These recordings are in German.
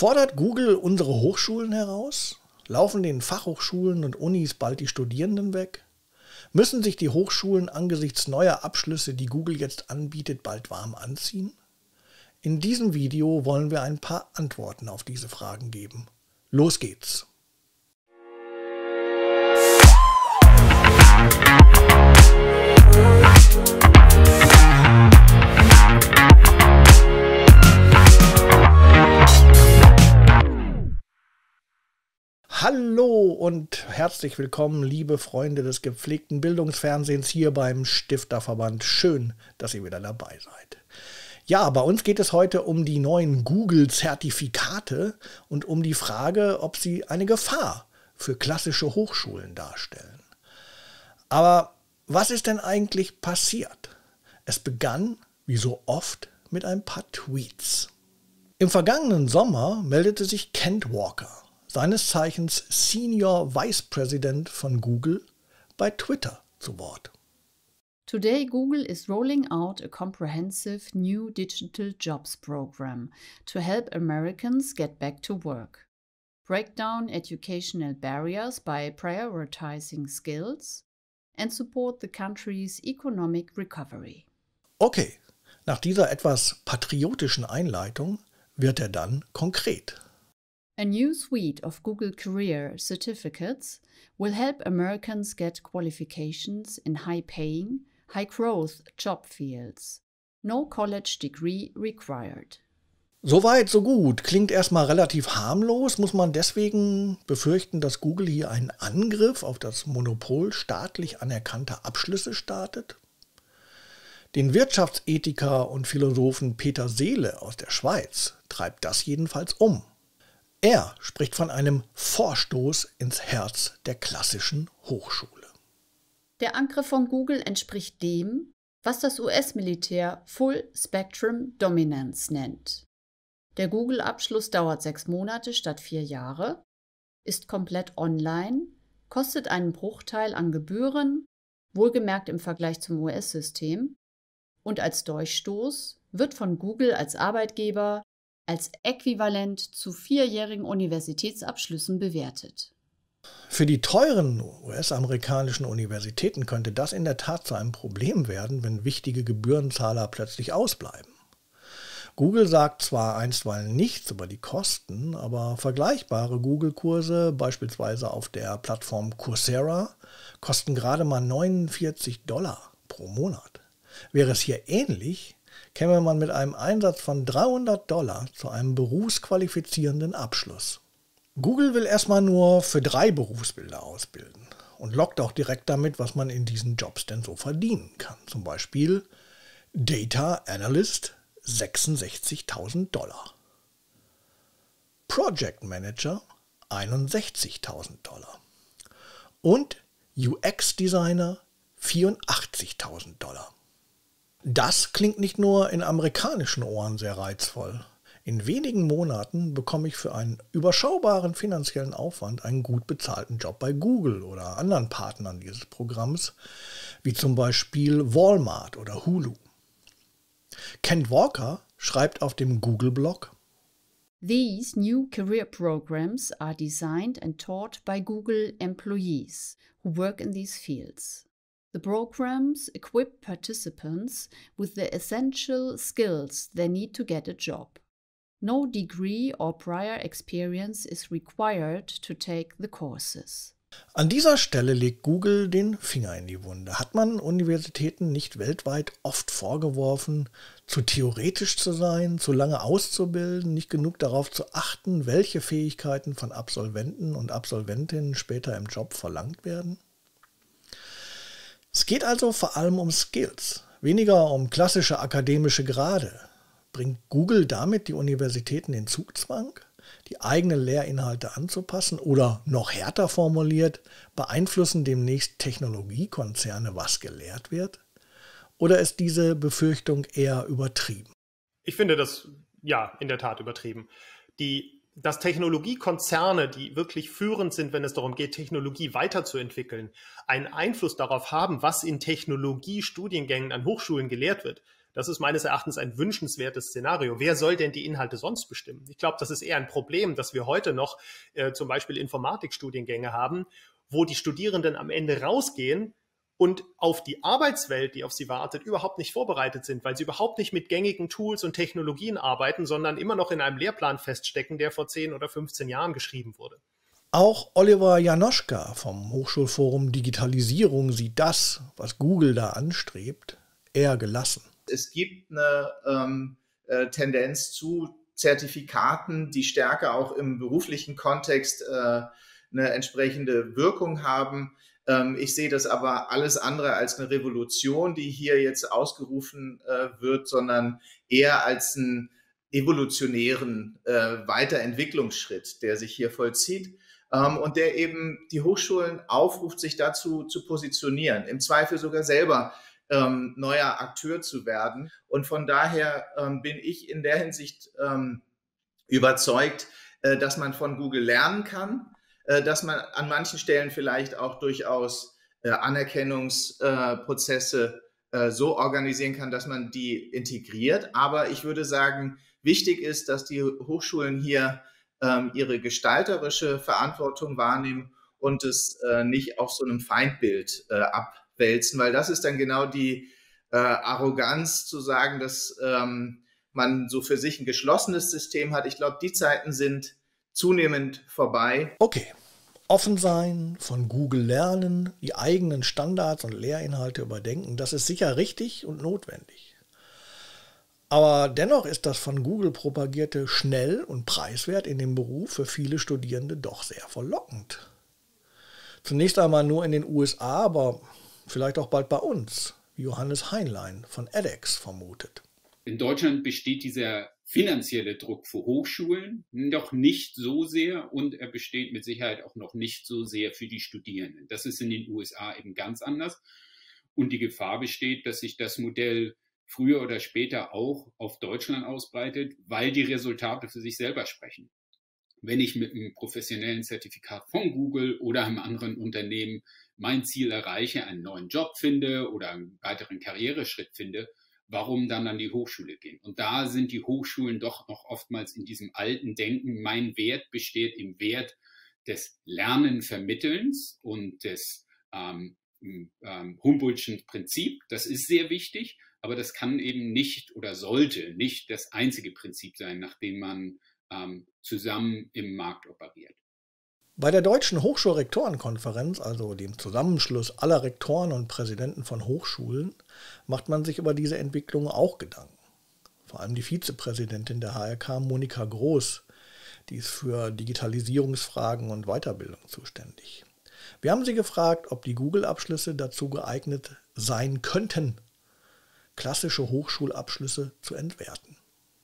Fordert Google unsere Hochschulen heraus? Laufen den Fachhochschulen und Unis bald die Studierenden weg? Müssen sich die Hochschulen angesichts neuer Abschlüsse, die Google jetzt anbietet, bald warm anziehen? In diesem Video wollen wir ein paar Antworten auf diese Fragen geben. Los geht's! Hallo und herzlich willkommen, liebe Freunde des gepflegten Bildungsfernsehens hier beim Stifterverband. Schön, dass ihr wieder dabei seid. Ja, bei uns geht es heute um die neuen Google-Zertifikate und um die Frage, ob sie eine Gefahr für klassische Hochschulen darstellen. Aber was ist denn eigentlich passiert? Es begann, wie so oft, mit ein paar Tweets. Im vergangenen Sommer meldete sich Kent Walker, seines Zeichens Senior Vice President von Google, bei Twitter zu Wort. Today, Google is rolling out a comprehensive new digital jobs program to help Americans get back to work, break down educational barriers by prioritizing skills, and support the country's economic recovery. Okay, nach dieser etwas patriotischen Einleitung wird er dann konkret. A new suite of Google Career Certificates will help Americans get qualifications in high-paying, high-growth job fields. No college degree required. Soweit, so gut. Klingt erstmal relativ harmlos. Muss man deswegen befürchten, dass Google hier einen Angriff auf das Monopol staatlich anerkannter Abschlüsse startet? Den Wirtschaftsethiker und Philosophen Peter Seele aus der Schweiz treibt das jedenfalls um. Er spricht von einem Vorstoß ins Herz der klassischen Hochschule. Der Angriff von Google entspricht dem, was das US-Militär Full Spectrum Dominance nennt. Der Google-Abschluss dauert 6 Monate statt 4 Jahre, ist komplett online, kostet einen Bruchteil an Gebühren, wohlgemerkt im Vergleich zum US-System, und als Durchstoß wird von Google als Arbeitgeber als äquivalent zu 4-jährigen Universitätsabschlüssen bewertet. Für die teuren US-amerikanischen Universitäten könnte das in der Tat zu einem Problem werden, wenn wichtige Gebührenzahler plötzlich ausbleiben. Google sagt zwar einstweilen nichts über die Kosten, aber vergleichbare Google-Kurse, beispielsweise auf der Plattform Coursera, kosten gerade mal $49 pro Monat. Wäre es hier ähnlich, käme man mit einem Einsatz von $300 zu einem berufsqualifizierenden Abschluss. Google will erstmal nur für 3 Berufsbilder ausbilden und lockt auch direkt damit, was man in diesen Jobs denn so verdienen kann. Zum Beispiel Data Analyst $66.000, Project Manager $61.000 und UX Designer $84.000. Das klingt nicht nur in amerikanischen Ohren sehr reizvoll. In wenigen Monaten bekomme ich für einen überschaubaren finanziellen Aufwand einen gut bezahlten Job bei Google oder anderen Partnern dieses Programms, wie zum Beispiel Walmart oder Hulu. Kent Walker schreibt auf dem Google-Blog: These new career programs are designed and taught by Google employees who work in these fields. The programs equip participants with the essential skills they need to get a job. No degree or prior experience is required to take the courses. An dieser Stelle legt Google den Finger in die Wunde. Hat man Universitäten nicht weltweit oft vorgeworfen, zu theoretisch zu sein, zu lange auszubilden, nicht genug darauf zu achten, welche Fähigkeiten von Absolventen und Absolventinnen später im Job verlangt werden? Es geht also vor allem um Skills, weniger um klassische akademische Grade. Bringt Google damit die Universitäten in Zugzwang, die eigenen Lehrinhalte anzupassen, oder noch härter formuliert, beeinflussen demnächst Technologiekonzerne, was gelehrt wird? Oder ist diese Befürchtung eher übertrieben? Ich finde das, ja, in der Tat übertrieben. Dass Technologiekonzerne, die wirklich führend sind, wenn es darum geht, Technologie weiterzuentwickeln, einen Einfluss darauf haben, was in Technologiestudiengängen an Hochschulen gelehrt wird, Das ist meines Erachtens ein wünschenswertes Szenario. Wer soll denn die Inhalte sonst bestimmen? Ich glaube, das ist eher ein Problem, dass wir heute noch zum Beispiel Informatikstudiengänge haben, wo die Studierenden am Ende rausgehen und auf die Arbeitswelt, die auf sie wartet, überhaupt nicht vorbereitet sind, weil sie überhaupt nicht mit gängigen Tools und Technologien arbeiten, sondern immer noch in einem Lehrplan feststecken, der vor 10 oder 15 Jahren geschrieben wurde. Auch Oliver Janoschka vom Hochschulforum Digitalisierung sieht das, was Google da anstrebt, eher gelassen. Es gibt eine Tendenz zu Zertifikaten, die stärker auch im beruflichen Kontext eine entsprechende Wirkung haben. Ich sehe das aber alles andere als eine Revolution, die hier jetzt ausgerufen wird, sondern eher als einen evolutionären Weiterentwicklungsschritt, der sich hier vollzieht und der eben die Hochschulen aufruft, sich dazu zu positionieren, im Zweifel sogar selber neuer Akteur zu werden. Und von daher bin ich in der Hinsicht überzeugt, dass man von Google lernen kann, dass man an manchen Stellen vielleicht auch durchaus Anerkennungsprozesse so organisieren kann, dass man die integriert. Aber ich würde sagen, wichtig ist, dass die Hochschulen hier ihre gestalterische Verantwortung wahrnehmen und es nicht auf so einem Feindbild abwälzen, weil das ist dann genau die Arroganz zu sagen, dass man so für sich ein geschlossenes System hat. Ich glaube, die Zeiten sind zunehmend vorbei. Okay, offen sein, von Google lernen, die eigenen Standards und Lehrinhalte überdenken, das ist sicher richtig und notwendig. Aber dennoch ist das von Google propagierte schnell und preiswert in dem Beruf für viele Studierende doch sehr verlockend. Zunächst einmal nur in den USA, aber vielleicht auch bald bei uns, wie Johannes Heinlein von edX vermutet. In Deutschland besteht dieser finanzielle Druck für Hochschulen noch nicht so sehr und er besteht mit Sicherheit auch noch nicht so sehr für die Studierenden. Das ist in den USA eben ganz anders und die Gefahr besteht, dass sich das Modell früher oder später auch auf Deutschland ausbreitet, weil die Resultate für sich selber sprechen. Wenn ich mit einem professionellen Zertifikat von Google oder einem anderen Unternehmen mein Ziel erreiche, einen neuen Job finde oder einen weiteren Karriereschritt finde, warum dann an die Hochschule gehen? Und da sind die Hochschulen doch noch oftmals in diesem alten Denken, mein Wert besteht im Wert des Lernen-Vermittelns und des Humboldtschen Prinzip. Das ist sehr wichtig, aber das kann eben nicht oder sollte nicht das einzige Prinzip sein, nach dem man zusammen im Markt operiert. Bei der Deutschen Hochschulrektorenkonferenz, also dem Zusammenschluss aller Rektoren und Präsidenten von Hochschulen, macht man sich über diese Entwicklung auch Gedanken. Vor allem die Vizepräsidentin der HRK, Monika Groß, die ist für Digitalisierungsfragen und Weiterbildung zuständig. Wir haben sie gefragt, ob die Google-Abschlüsse dazu geeignet sein könnten, klassische Hochschulabschlüsse zu entwerten.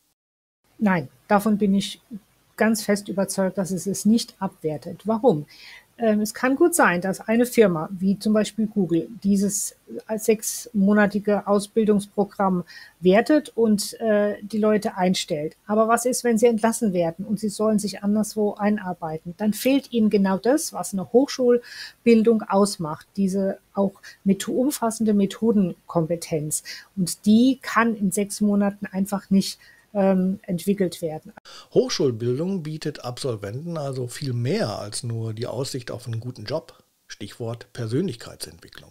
Nein, davon bin ich ganz fest überzeugt, dass es es nicht abwertet. Warum? Es kann gut sein, dass eine Firma, wie zum Beispiel Google, dieses 6-monatige Ausbildungsprogramm wertet und die Leute einstellt. Aber was ist, wenn sie entlassen werden und sie sollen sich anderswo einarbeiten? Dann fehlt ihnen genau das, was eine Hochschulbildung ausmacht, diese auch umfassende Methodenkompetenz. Und die kann in 6 Monaten einfach nicht entwickelt werden. Hochschulbildung bietet Absolventen also viel mehr als nur die Aussicht auf einen guten Job. Stichwort Persönlichkeitsentwicklung.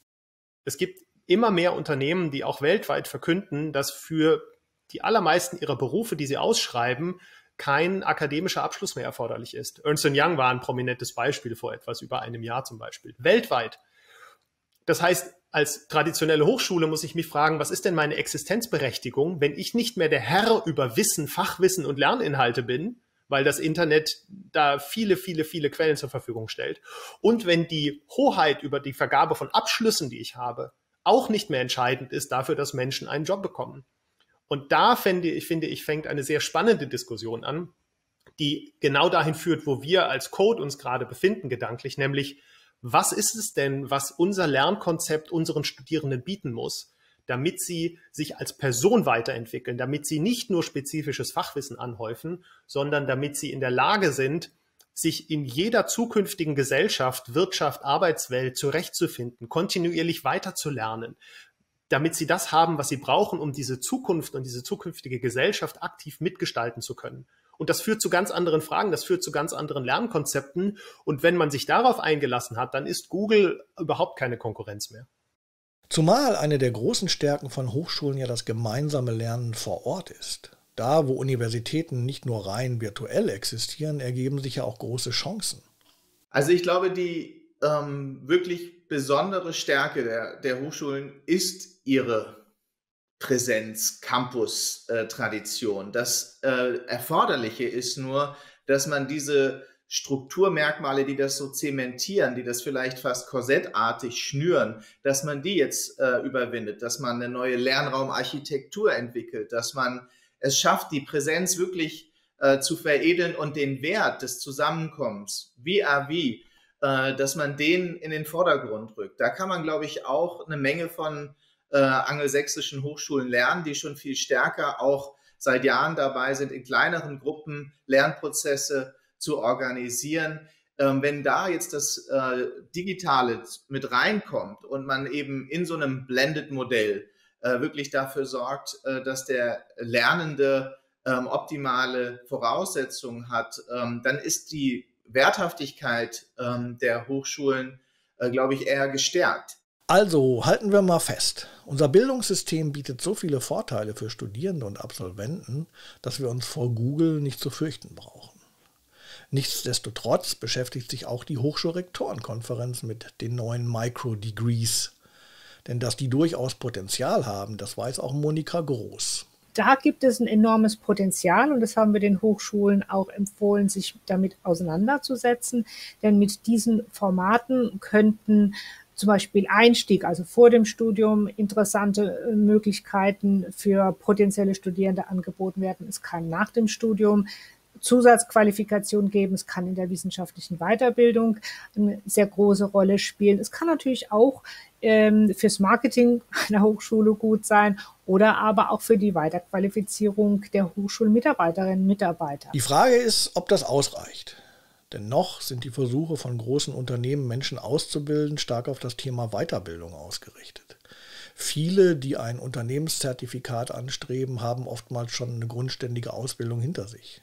Es gibt immer mehr Unternehmen, die auch weltweit verkünden, dass für die allermeisten ihrer Berufe, die sie ausschreiben, kein akademischer Abschluss mehr erforderlich ist. Ernst & Young war ein prominentes Beispiel vor etwas über einem Jahr zum Beispiel. Weltweit. Das heißt, als traditionelle Hochschule muss ich mich fragen, was ist denn meine Existenzberechtigung, wenn ich nicht mehr der Herr über Wissen, Fachwissen und Lerninhalte bin, weil das Internet da viele, viele, viele Quellen zur Verfügung stellt. Und wenn die Hoheit über die Vergabe von Abschlüssen, die ich habe, auch nicht mehr entscheidend ist dafür, dass Menschen einen Job bekommen. Und da finde ich, fängt eine sehr spannende Diskussion an, die genau dahin führt, wo wir als Code uns gerade befinden, gedanklich, nämlich, was ist es denn, was unser Lernkonzept unseren Studierenden bieten muss, damit sie sich als Person weiterentwickeln, damit sie nicht nur spezifisches Fachwissen anhäufen, sondern damit sie in der Lage sind, sich in jeder zukünftigen Gesellschaft, Wirtschaft, Arbeitswelt zurechtzufinden, kontinuierlich weiterzulernen, damit sie das haben, was sie brauchen, um diese Zukunft und diese zukünftige Gesellschaft aktiv mitgestalten zu können. Und das führt zu ganz anderen Fragen, das führt zu ganz anderen Lernkonzepten. Und wenn man sich darauf eingelassen hat, dann ist Google überhaupt keine Konkurrenz mehr. Zumal eine der großen Stärken von Hochschulen ja das gemeinsame Lernen vor Ort ist. Da, wo Universitäten nicht nur rein virtuell existieren, ergeben sich ja auch große Chancen. Also ich glaube, die wirklich besondere Stärke der Hochschulen ist ihre Präsenz-Campus-Tradition. Das Erforderliche ist nur, dass man diese Strukturmerkmale, die das so zementieren, die das vielleicht fast korsettartig schnüren, dass man die jetzt überwindet, dass man eine neue Lernraumarchitektur entwickelt, dass man es schafft, die Präsenz wirklich zu veredeln und den Wert des Zusammenkommens, vis-à-vis, dass man den in den Vordergrund rückt. Da kann man, glaube ich, auch eine Menge von angelsächsischen Hochschulen lernen, die schon viel stärker auch seit Jahren dabei sind, in kleineren Gruppen Lernprozesse zu organisieren. Wenn da jetzt das Digitale mit reinkommt und man eben in so einem Blended-Modell wirklich dafür sorgt, dass der Lernende optimale Voraussetzungen hat, dann ist die Werthaftigkeit der Hochschulen, glaube ich, eher gestärkt. Also halten wir mal fest, unser Bildungssystem bietet so viele Vorteile für Studierende und Absolventen, dass wir uns vor Google nicht zu fürchten brauchen. Nichtsdestotrotz beschäftigt sich auch die Hochschulrektorenkonferenz mit den neuen Micro-Degrees. Denn dass die durchaus Potenzial haben, das weiß auch Monika Groß. Da gibt es ein enormes Potenzial und das haben wir den Hochschulen auch empfohlen, sich damit auseinanderzusetzen. Denn mit diesen Formaten könnten zum Beispiel Einstieg, also vor dem Studium, interessante Möglichkeiten für potenzielle Studierende angeboten werden. Es kann nach dem Studium Zusatzqualifikation geben. Es kann in der wissenschaftlichen Weiterbildung eine sehr große Rolle spielen. Es kann natürlich auch fürs Marketing einer Hochschule gut sein oder aber auch für die Weiterqualifizierung der Hochschulmitarbeiterinnen und Mitarbeiter. Die Frage ist, ob das ausreicht. Denn noch sind die Versuche von großen Unternehmen, Menschen auszubilden, stark auf das Thema Weiterbildung ausgerichtet. Viele, die ein Unternehmenszertifikat anstreben, haben oftmals schon eine grundständige Ausbildung hinter sich.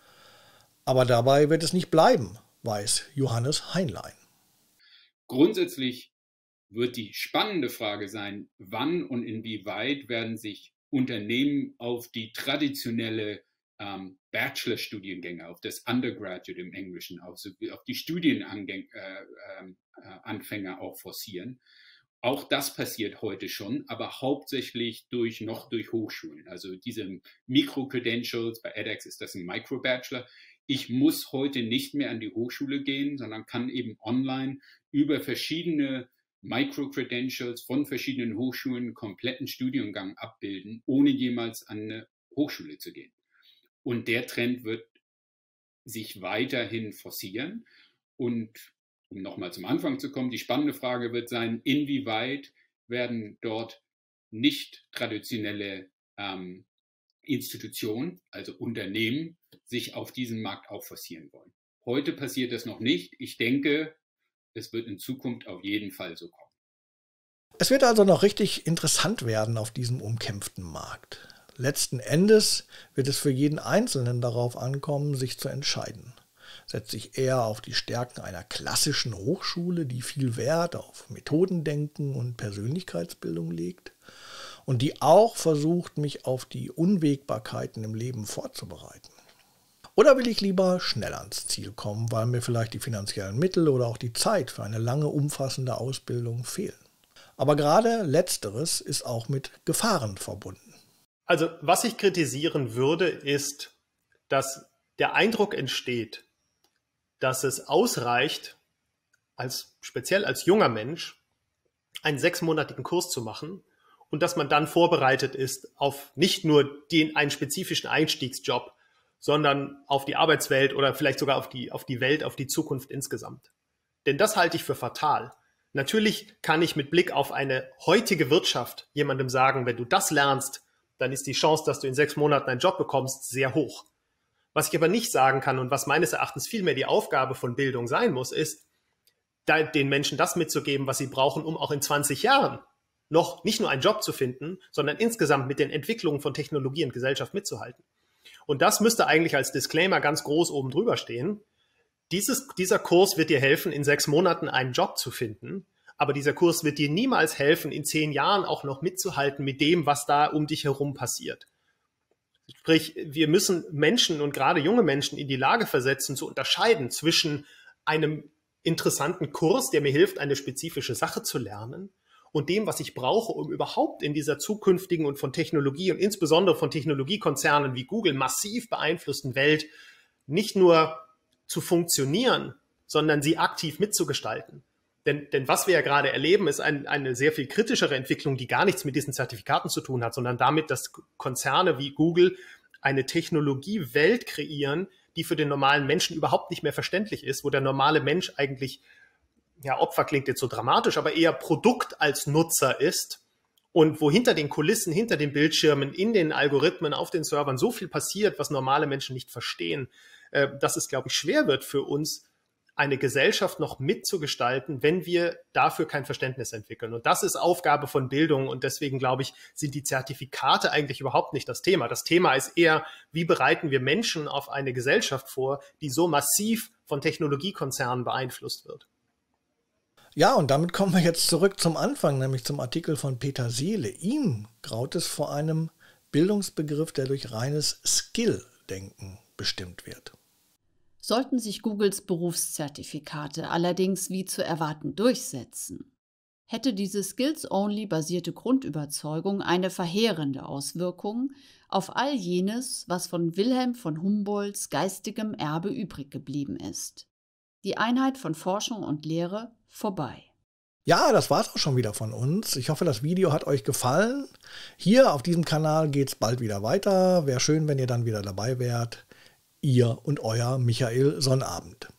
Aber dabei wird es nicht bleiben, weiß Johannes Heinlein. Grundsätzlich wird die spannende Frage sein, wann und inwieweit werden sich Unternehmen auf die traditionelle Bachelor-Studiengänge, auf das Undergraduate im Englischen, auf die Studienanfänger auch forcieren. Auch das passiert heute schon, aber hauptsächlich durch Hochschulen. Also diese Micro-Credentials, bei edX ist das ein Micro-Bachelor. Ich muss heute nicht mehr an die Hochschule gehen, sondern kann eben online über verschiedene Micro-Credentials von verschiedenen Hochschulen einen kompletten Studiengang abbilden, ohne jemals an eine Hochschule zu gehen. Und der Trend wird sich weiterhin forcieren. Und um nochmal zum Anfang zu kommen, die spannende Frage wird sein, inwieweit werden dort nicht traditionelle Institutionen, also Unternehmen, sich auf diesen Markt auch forcieren wollen. Heute passiert das noch nicht. Ich denke, es wird in Zukunft auf jeden Fall so kommen. Es wird also noch richtig interessant werden auf diesem umkämpften Markt. Letzten Endes wird es für jeden Einzelnen darauf ankommen, sich zu entscheiden. Setzt sich eher auf die Stärken einer klassischen Hochschule, die viel Wert auf Methodendenken und Persönlichkeitsbildung legt und die auch versucht, mich auf die Unwägbarkeiten im Leben vorzubereiten. Oder will ich lieber schnell ans Ziel kommen, weil mir vielleicht die finanziellen Mittel oder auch die Zeit für eine lange, umfassende Ausbildung fehlen? Aber gerade Letzteres ist auch mit Gefahren verbunden. Also was ich kritisieren würde, ist, dass der Eindruck entsteht, dass es ausreicht, speziell als junger Mensch, einen 6-monatigen Kurs zu machen und dass man dann vorbereitet ist auf nicht nur einen spezifischen Einstiegsjob, sondern auf die Arbeitswelt oder vielleicht sogar auf die Welt, auf die Zukunft insgesamt. Denn das halte ich für fatal. Natürlich kann ich mit Blick auf eine heutige Wirtschaft jemandem sagen, wenn du das lernst, dann ist die Chance, dass du in 6 Monaten einen Job bekommst, sehr hoch. Was ich aber nicht sagen kann und was meines Erachtens vielmehr die Aufgabe von Bildung sein muss, ist, den Menschen das mitzugeben, was sie brauchen, um auch in 20 Jahren noch nicht nur einen Job zu finden, sondern insgesamt mit den Entwicklungen von Technologie und Gesellschaft mitzuhalten. Und das müsste eigentlich als Disclaimer ganz groß oben drüber stehen. Dieser Kurs wird dir helfen, in 6 Monaten einen Job zu finden, aber dieser Kurs wird dir niemals helfen, in 10 Jahren auch noch mitzuhalten mit dem, was da um dich herum passiert. Sprich, wir müssen Menschen und gerade junge Menschen in die Lage versetzen, zu unterscheiden zwischen einem interessanten Kurs, der mir hilft, eine spezifische Sache zu lernen, und dem, was ich brauche, um überhaupt in dieser zukünftigen und von Technologie und insbesondere von Technologiekonzernen wie Google massiv beeinflussten Welt nicht nur zu funktionieren, sondern sie aktiv mitzugestalten. Denn was wir ja gerade erleben, ist eine sehr viel kritischere Entwicklung, die gar nichts mit diesen Zertifikaten zu tun hat, sondern damit, dass Konzerne wie Google eine Technologiewelt kreieren, die für den normalen Menschen überhaupt nicht mehr verständlich ist, wo der normale Mensch eigentlich, ja, Opfer klingt jetzt so dramatisch, aber eher Produkt als Nutzer ist und wo hinter den Kulissen, hinter den Bildschirmen, in den Algorithmen, auf den Servern so viel passiert, was normale Menschen nicht verstehen, dass es, glaube ich, schwer wird für uns, eine Gesellschaft noch mitzugestalten, wenn wir dafür kein Verständnis entwickeln. Und das ist Aufgabe von Bildung. Und deswegen, glaube ich, sind die Zertifikate eigentlich überhaupt nicht das Thema. Das Thema ist eher, wie bereiten wir Menschen auf eine Gesellschaft vor, die so massiv von Technologiekonzernen beeinflusst wird. Ja, und damit kommen wir jetzt zurück zum Anfang, nämlich zum Artikel von Peter Seele. Ihm graut es vor einem Bildungsbegriff, der durch reines Skill-Denken bestimmt wird. Sollten sich Googles Berufszertifikate allerdings wie zu erwarten durchsetzen, hätte diese Skills-Only-basierte Grundüberzeugung eine verheerende Auswirkung auf all jenes, was von Wilhelm von Humboldts geistigem Erbe übrig geblieben ist. Die Einheit von Forschung und Lehre vorbei. Ja, das war's auch schon wieder von uns. Ich hoffe, das Video hat euch gefallen. Hier auf diesem Kanal geht's bald wieder weiter. Wäre schön, wenn ihr dann wieder dabei wärt. Ihr und euer Michael Sonnabend.